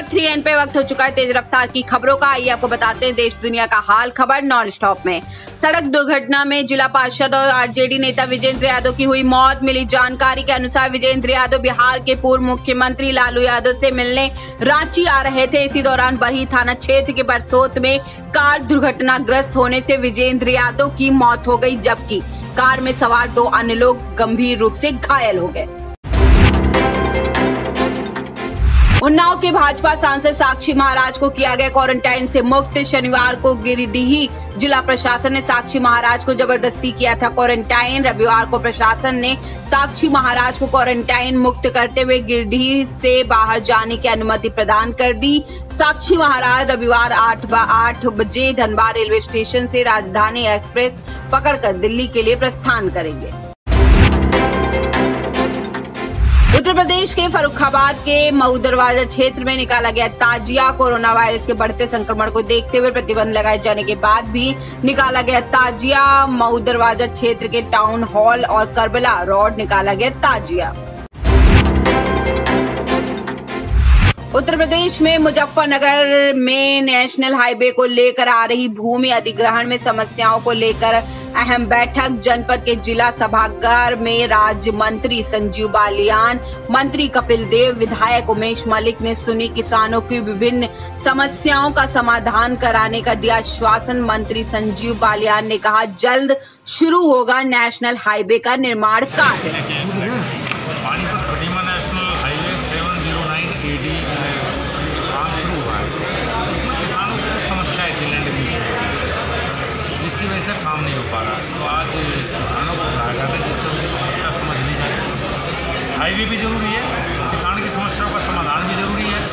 अब 3N पे वक्त हो चुका है तेज रफ्तार की खबरों का। आइए आपको बताते हैं देश दुनिया का हाल खबर नॉन स्टॉप में। सड़क दुर्घटना में जिला पार्षद और आरजेडी नेता विजेंद्र यादव की हुई मौत। मिली जानकारी के अनुसार विजेंद्र यादव बिहार के पूर्व मुख्यमंत्री लालू यादव से मिलने रांची आ रहे थे। इसी दौरान बरही थाना क्षेत्र के बरसोत में कार दुर्घटनाग्रस्त होने से विजेंद्र यादव की मौत हो गई, जबकि कार में सवार 2 अन्य लोग गंभीर रूप से घायल हो गए। उन्नाव के भाजपा सांसद साक्षी महाराज को किया गया क्वारंटाइन से मुक्त। शनिवार को गिरिडीह जिला प्रशासन ने साक्षी महाराज को जबरदस्ती किया था क्वारंटाइन। रविवार को प्रशासन ने साक्षी महाराज को क्वारंटाइन मुक्त करते हुए गिरिडीह से बाहर जाने की अनुमति प्रदान कर दी। साक्षी महाराज रविवार 8 बजे धनबाद रेलवे स्टेशन से राजधानी एक्सप्रेस पकड़कर दिल्ली के लिए प्रस्थान करेंगे। उत्तर प्रदेश के फर्रुखाबाद के मऊ दरवाजा क्षेत्र में निकाला गया ताजिया। कोरोना वायरस के बढ़ते संक्रमण को देखते हुए प्रतिबंध लगाए जाने के बाद भी निकाला गया ताजिया। मऊ दरवाजा क्षेत्र के टाउन हॉल और करबला रोड निकाला गया ताजिया। उत्तर प्रदेश में मुजफ्फरनगर में नेशनल हाईवे को लेकर आ रही भूमि अधिग्रहण में समस्याओं को लेकर अहम बैठक। जनपद के जिला सभागार में राज्य मंत्री संजीव बालियान, मंत्री कपिल देव, विधायक उमेश मलिक ने सुनी किसानों की विभिन्न समस्याओं का समाधान कराने का दिया आश्वासन। मंत्री संजीव बालियान ने कहा जल्द शुरू होगा नेशनल हाईवे का निर्माण कार्य। जिसकी वजह से काम नहीं हो पा रहा, तो आज किसानों को बुलाया गया था जिससे उनकी समस्या समझ ली जाए। हाईवे भी जरूरी है, किसान की समस्याओं का समाधान भी जरूरी है।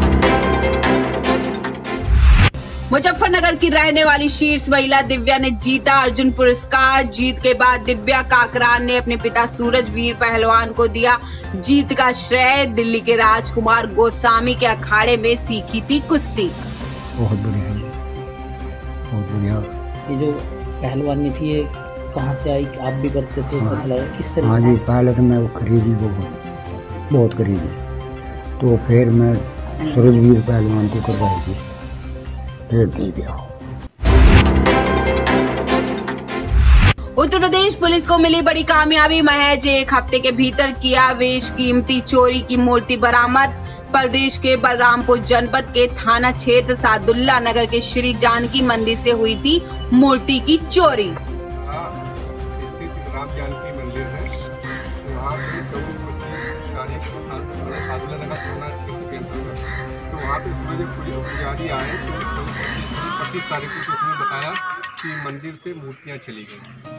मुजफ्फरनगर की रहने वाली शीर्ष महिला दिव्या ने जीता अर्जुन पुरस्कार। जीत के बाद दिव्या काकरान ने अपने पिता सूरजवीर पहलवान को दिया जीत का श्रेय। दिल्ली के राजकुमार गोस्वामी के अखाड़े में सीखी थी कुश्ती। बहुत बढ़िया, बहुत बढ़िया। ये जो पहलवानी थी ये कहाँ से आई? आप भी करते थे? किस तरह? हाँ जी, पहले तो मैं वो खरीदी, वो बहुत खरीदी, तो फिर मैं सूरजवीर पहलवान को करवाई थी, फिर दे दिया। उत्तर प्रदेश पुलिस को मिली बड़ी कामयाबी। महज 1 हफ्ते के भीतर किया बेशकीमती चोरी की मूर्ति बरामद। प्रदेश के बलरामपुर जनपद के थाना क्षेत्र सादुल्ला नगर के श्री जानकी मंदिर से हुई थी मूर्ति की चोरी। राम जानकी मंदिर है, वहाँ पे सादुल्ला नगर थाना क्षेत्र के अंतर्गत, तो वहाँ पे पुजारी आए तो 25 तारीख को उसने बताया कि मंदिर से मूर्तियाँ चली गई।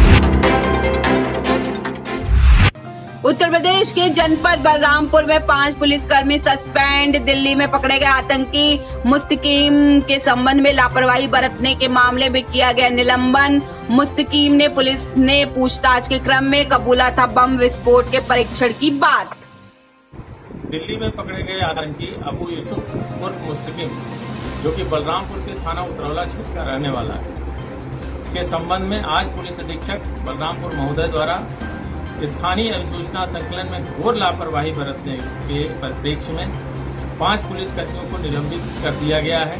उत्तर प्रदेश के जनपद बलरामपुर में 5 पुलिसकर्मी सस्पेंड। दिल्ली में पकड़े गए आतंकी मुस्तकीम के संबंध में लापरवाही बरतने के मामले में किया गया निलंबन। मुस्तकीम ने पुलिस ने पूछताछ के क्रम में कबूला था बम विस्फोट के परीक्षण की बात। दिल्ली में पकड़े गए आतंकी अबू यूसुफ उर्फ मुस्तकीम, जो कि बलरामपुर के थाना उतरौला क्षेत्र का रहने वाला है, के संबंध में आज पुलिस अधीक्षक बलरामपुर महोदय द्वारा स्थानीय अभिसूचना संकलन में घोर लापरवाही बरतने के परिप्रेक्ष्य में 5 पुलिसकर्मियों को निलंबित कर दिया गया है।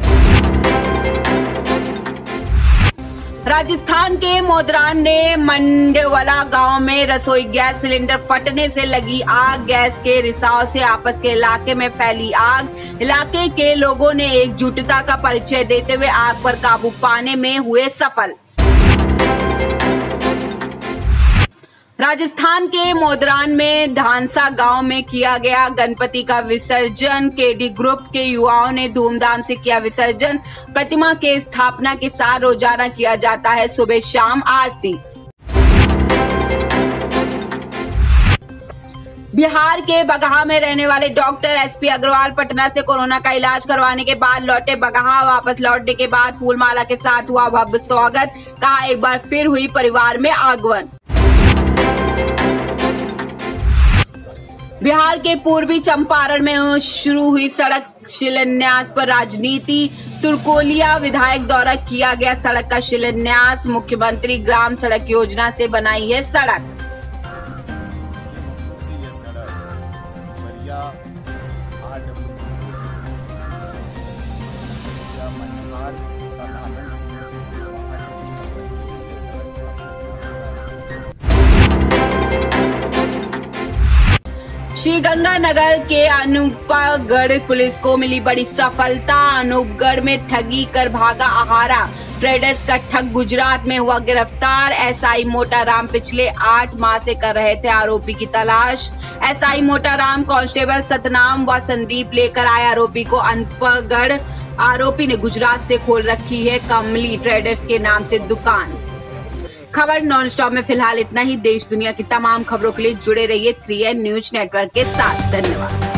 राजस्थान के मोदरान ने मंडेवाला गांव में रसोई गैस सिलेंडर फटने से लगी आग। गैस के रिसाव से आपस के इलाके में फैली आग। इलाके के लोगों ने एकजुटता का परिचय देते हुए आग पर काबू पाने में हुए सफल। राजस्थान के मोदरान में ढांसा गांव में किया गया गणपति का विसर्जन। केडी ग्रुप के युवाओं ने धूमधाम से किया विसर्जन। प्रतिमा के स्थापना के साथ रोजाना किया जाता है सुबह शाम आरती। बिहार के बगहा में रहने वाले डॉक्टर एसपी अग्रवाल पटना से कोरोना का इलाज करवाने के बाद लौटे बगहा। वापस लौटने के बाद फूलमाला के साथ हुआ भव्य स्वागत। कहा एक बार फिर हुई परिवार में आगमन। बिहार के पूर्वी चंपारण में शुरू हुई सड़क शिलान्यास पर राजनीति। तुर्कोलिया विधायक द्वारा किया गया सड़क का शिलान्यास। मुख्यमंत्री ग्राम सड़क योजना से बनाई है सड़क। श्रीगंगानगर के अनूपगढ़ पुलिस को मिली बड़ी सफलता। अनूपगढ़ में ठगी कर भागा आहारा ट्रेडर्स का ठग गुजरात में हुआ गिरफ्तार। एसआई मोटाराम पिछले 8 माह से कर रहे थे आरोपी की तलाश। एसआई मोटाराम कांस्टेबल सतनाम व संदीप लेकर आए आरोपी को अनूपगढ़। आरोपी ने गुजरात से खोल रखी है कमली ट्रेडर्स के नाम से दुकान। खबर नॉन स्टॉप में फिलहाल इतना ही। देश दुनिया की तमाम खबरों के लिए जुड़े रहिए 3N न्यूज नेटवर्क के साथ। धन्यवाद।